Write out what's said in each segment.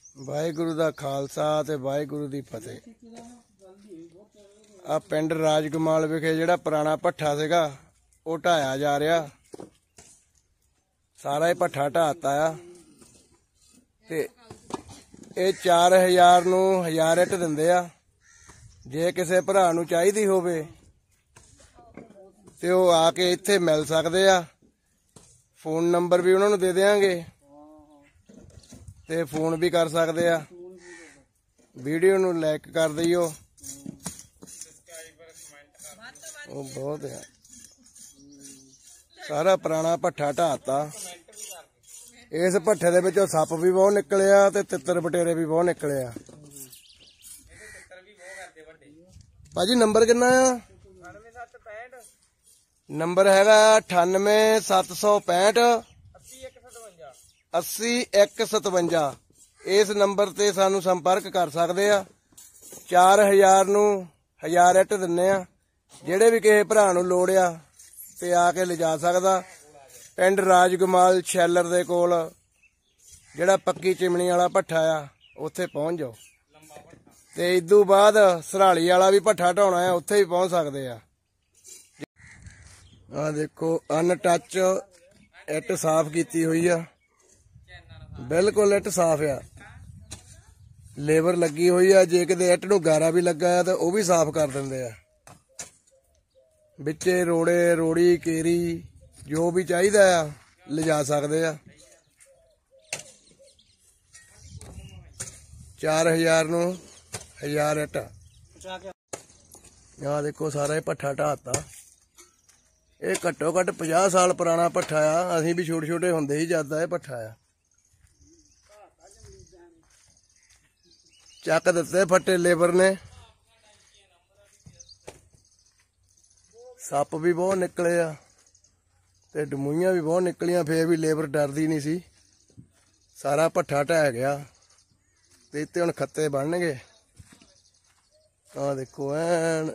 वाहिगुरु दा खालसा ते वाहिगुरु दी फतेह। आ पिंड राजकमाल विखे जिहड़ा पुराना भट्ठा सीगा ओह ढाया जा रहा, सारा ही भट्ठा ढाता आ ते ये 4000 नूं 1000 ਇੱਟ दिंदे आ। जे किसी भरा नूं चाहीदी होवे ते ओह आके इत्थे मिल सकदे आ। फोन नंबर भी उन्हां नूं दे देंगे ते फोन भी कर सकते आ। वीडियो नूं लाइक कर दियो, बहुत है। सारा पुराना भट्ठा ढाता। इस भट्ठे दे विचों सप भी बहुत निकले आ ते तितर बटेरे भी बहुत निकले आ। भाजी नंबर किन्ना आ? नंबर हैगा 98 765 80 157। इस नंबर ते सानू संपर्क कर सकते आ। 4000 नूं 1000 ਇੱਟ दिन्ने आ। ਜਿਹੜੇ भी किसी भरा नूं लोड़ आ ते आके लिजा सकदा। पिंड राजकमाल शैलर दे कोल जिहड़ा पक्की चिमनी वाला भट्ठा आ उत्थे पहुंच जाओ। ते इदू बाद सराली वाला भी भट्ठा ढाउणा आ, उत्थे भी पहुंच सकते आ। आ देखो अनटच ਇੱਟ साफ कीती हुई आ, बिल्कुल ਇੱਟ साफ आ। लेबर लगी हुई आ। जे किते ਇੱਟ नूं गारा भी लगा है तो वह भी साफ कर दिंदे आ। बिच्चे रोड़े रोड़ी केरी जो भी चाहिदा आ लिजा सकदे आ। 4000 नूं 1000 ਇੱਟ। आ देखो सारा ही भट्ठा ढाता। ये घट्टो घट्ट 50 साल पुराना भट्ठा आ। असीं भी छोटे छोटे हुंदे ही जद ये भट्ठा आ। ਚੱਕ ਦਿੱਤੇ फट्टे लेबर ने। सप भी बहुत निकले आ ते डमूइयां भी बहुत निकलियां, फिर भी लेबर डरदी नहीं सी। सारा भट्ठा ढह गया ते इत्ते हुण खत्ते बनणगे। आ देखो ऐन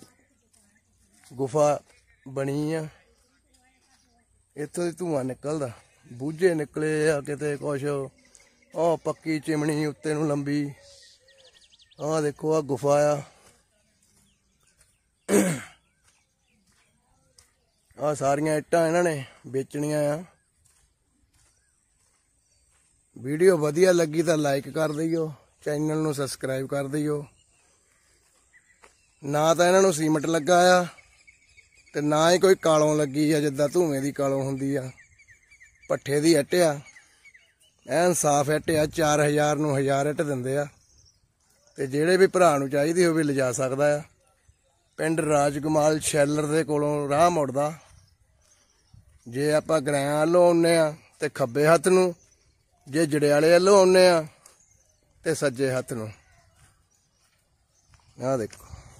गुफा बनी आ, इत्थों दी धुआं निकलदा, बूझे निकले आ किते कुछ। आ पक्की चिमनी उत्ते नूं लंबी। आ देखो आ गुफा आ। आ सारियां ਇੱਟਾਂ इन्हां ने बेचणियां आ। वीडियो वधिया लगी तो लाइक कर दियो, चैनल नूं सबसक्राइब कर दियो। ना तो इन्हां नूं सीमेंट लगा आ ते ना ही कोई कालों लगी आ जिद्दां धूएं दी कालों हुंदी आ। भट्ठे दी ਇੱਟ आ, ਐਨ साफ ਇੱਟ आ। 4000 नूं 1000 ਇੱਟ दिंदे आ ते ਜਿਹੜੇ भी भरा नूं चाहीदी होवे लिजा सकदा आ। पिंड राजकमाल शैलर दे कोलों राह मुड़दा। जे आपां गरायां वल्लों आउणे आ ते खब्बे हत्थ नूं, जे जड़ियाले वल्लों आउणे आ ते सज्जे हत्थ नूं। आ देखो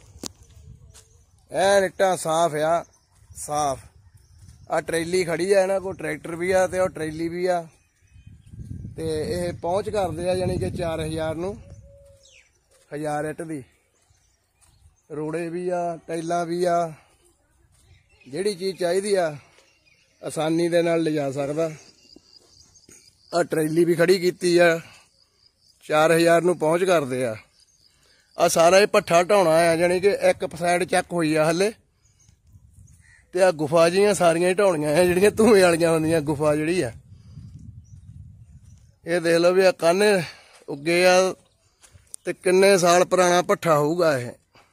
ऐन ਇੱਟਾਂ साफ आ, साफ। आ ट्रेली खड़ी आ, इन्हां कोल ट्रैक्टर भी आ ते ओह ट्रेली भी आ ते इह पहुंच करदे आ यानी कि 4000 नूं 1000 ਇੱਟ दी। रोड़े भी आ, टाइलां भी आ, जिहड़ी चीज़ चाहिदी आ आसानी दे नाल लिजा सकदा। आ ट्रेली भी खड़ी कीती आ, 4000 नूं पहुंच करदे आ। आ सारा ही भट्ठा ढाउणा आ, यानी कि एक साइड चक होई आ हले ते आ गुफा जिहियां सारियां ही ढाउणियां आ जिहड़ियां धूएं वालियां हुंदियां। गुफा जिहड़ी आ ये देख लो भी आ कान्हे उगे आ ते किन्ने साल पुराना भट्ठा होऊगा ये।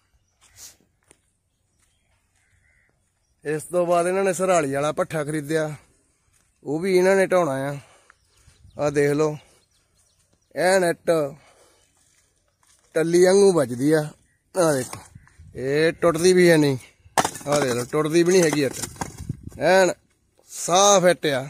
इस तो बाद इन्होंने सराली वाला भट्ठा खरीदिया, वो भी इन्होंने ढाउणा आ। आ देख लो ऐन ਇੱਟ टल्ली वांगू बजदी आ। आ देखो ये टुटदी भी है नहीं। आ देख लो टुटदी भी नहीं हैगी ਇੱਟ, ऐन साफ ਇੱਟ आ।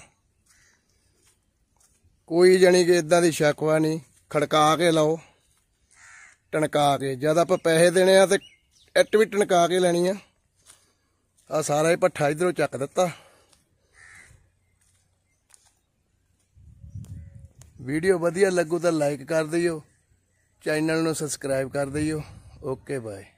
कोई जानी कि इदां दी शकवा नहीं। खड़का के लाओ, टनका के। जद आप पैसे देने आ ते ਇੱਟ भी टनका के लैनी आ। आ सारा ही भट्ठा इधरों चक दिता। वीडियो वधिया लगू तो लाइक कर दियो, चैनल नूं सबसक्राइब कर दियो। Okay bye.